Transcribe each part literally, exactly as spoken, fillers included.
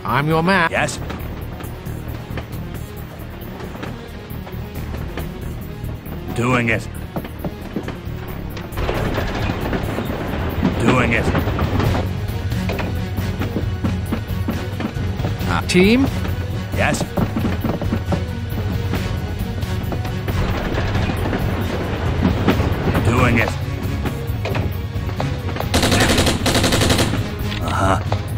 I'm your man. Yes. Doing it. Doing it. Uh, team? Yes. Doing it. Uh-huh.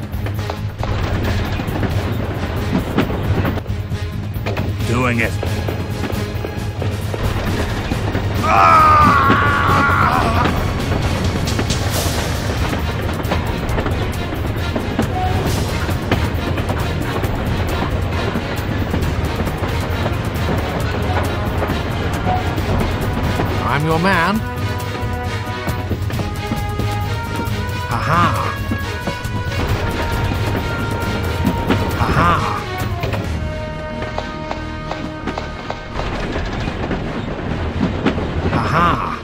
Doing it. I'm your man. Ha-ha. Ha-ha. Ha-ha.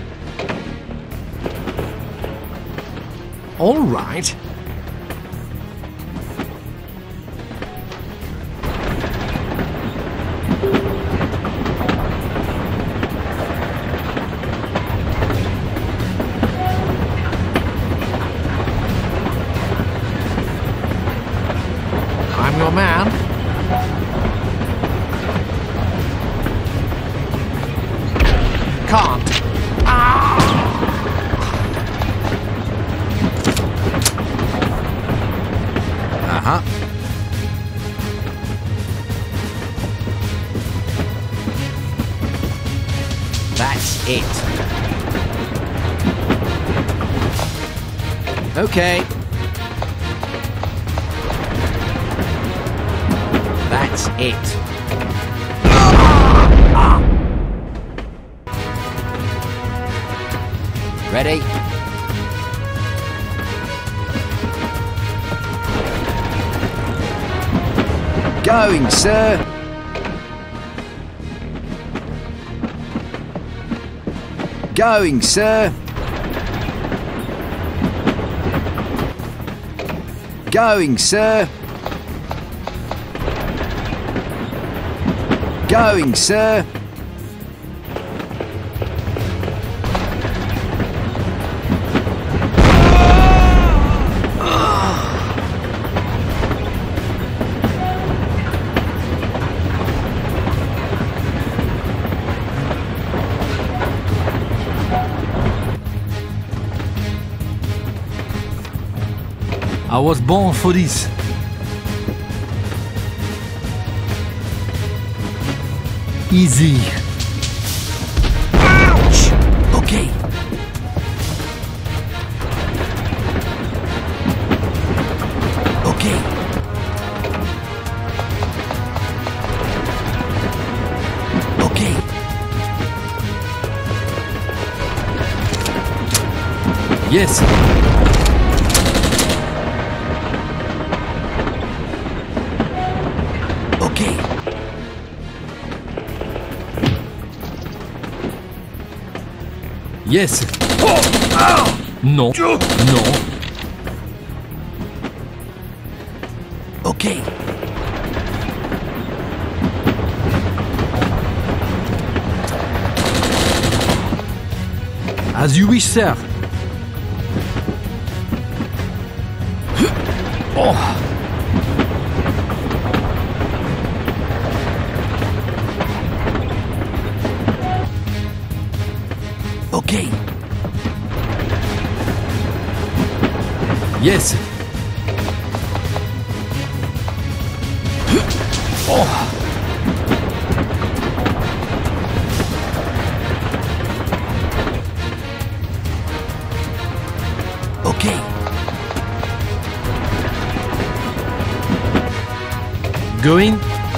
All right. I'm your man. Can't. Ah! Uh-huh. That's it. Okay. That's it. Ready? Going, sir. Going, sir. Going, sir. Going, sir. I was born for this. Easy. Ouch! Okay. Okay. Okay. Yes. Okay. Yes. Oh, ah. Non. Non. Okay. As you wish, sir. Oh. Okay. Yes. Oh. Okay. Going.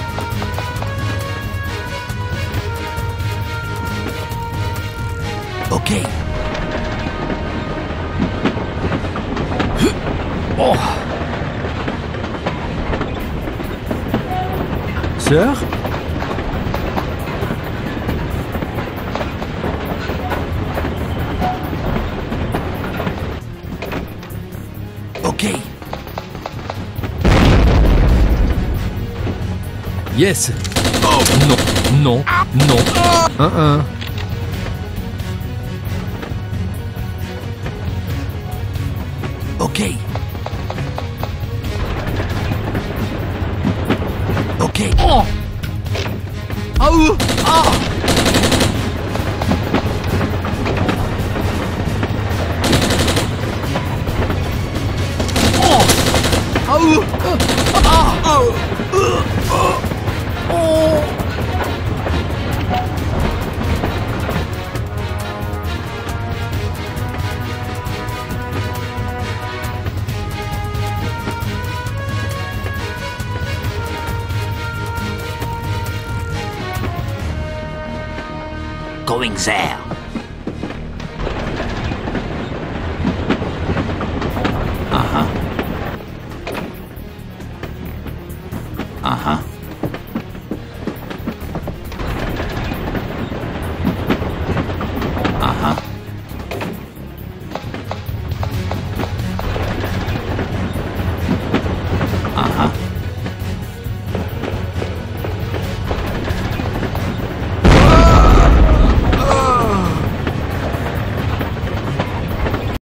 Okay. Oh. Sir? Okay. Yes. Oh. Non, non, non. Un, un. Okay. Okay. Oh. Ah, ouh. Ah. Oh. Ah, ouh. Ah. Oh. Oh. Oh. Going there. Uh-huh. Uh-huh.